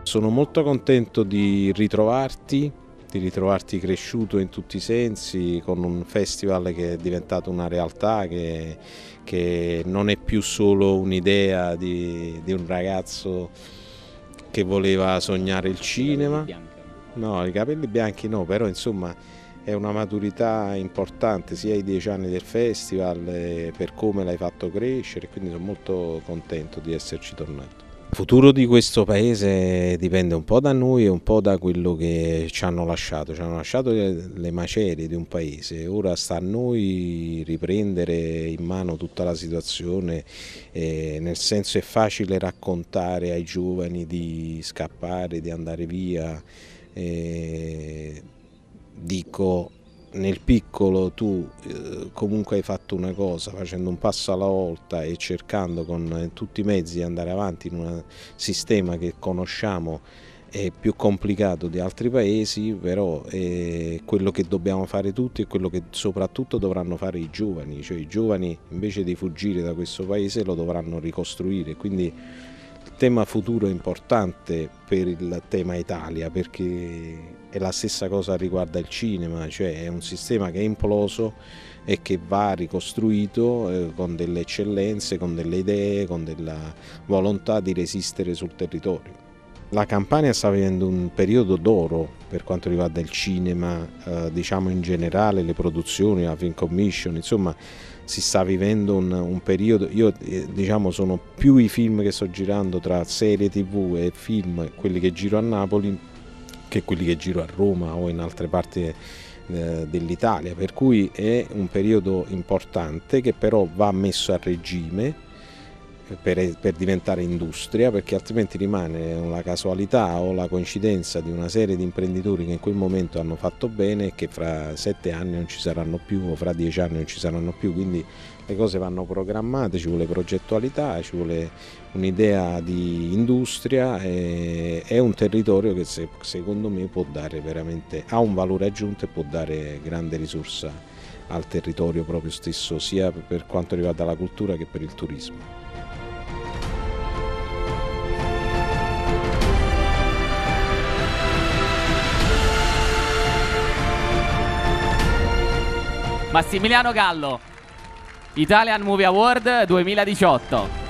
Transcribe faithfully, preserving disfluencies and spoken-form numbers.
Sono molto contento di ritrovarti, di ritrovarti cresciuto in tutti i sensi, con un festival che è diventato una realtà, che, che non è più solo un'idea di, di un ragazzo che voleva sognare il cinema. No, i capelli bianchi no, però insomma è una maturità importante sia ai dieci anni del festival, eh, per come l'hai fatto crescere, quindi sono molto contento di esserci tornato. Il futuro di questo paese dipende un po' da noi e un po' da quello che ci hanno lasciato, ci hanno lasciato le macerie di un paese, ora sta a noi riprendere in mano tutta la situazione, eh, nel senso è facile raccontare ai giovani di scappare, di andare via, eh, dico nel piccolo tu eh, comunque hai fatto una cosa facendo un passo alla volta e cercando con eh, tutti i mezzi di andare avanti in un sistema che conosciamo è più complicato di altri paesi, però è quello che dobbiamo fare tutti e quello che soprattutto dovranno fare i giovani, cioè i giovani invece di fuggire da questo paese lo dovranno ricostruire, quindi il tema futuro è importante per il tema Italia perché è la stessa cosa riguarda il cinema, cioè è un sistema che è imploso e che va ricostruito eh, con delle eccellenze, con delle idee, con della volontà di resistere sul territorio. La Campania sta vivendo un periodo d'oro per quanto riguarda il cinema, eh, diciamo in generale, le produzioni, la Film Commission, insomma si sta vivendo un, un periodo, io eh, diciamo sono più i film che sto girando tra serie tv e film, quelli che giro a Napoli, che quelli che giro a Roma o in altre parti eh, dell'Italia, per cui è un periodo importante che però va messo a regime per, per diventare industria, perché altrimenti rimane la casualità o la coincidenza di una serie di imprenditori che in quel momento hanno fatto bene e che fra sette anni non ci saranno più o fra dieci anni non ci saranno più, quindi le cose vanno programmate, ci vuole progettualità, ci vuole un'idea di industria, e è un territorio che se, secondo me può dare veramente, ha un valore aggiunto e può dare grande risorsa al territorio proprio stesso, sia per quanto riguarda la cultura che per il turismo. Massimiliano Gallo, Italian Movie Award duemiladiciotto.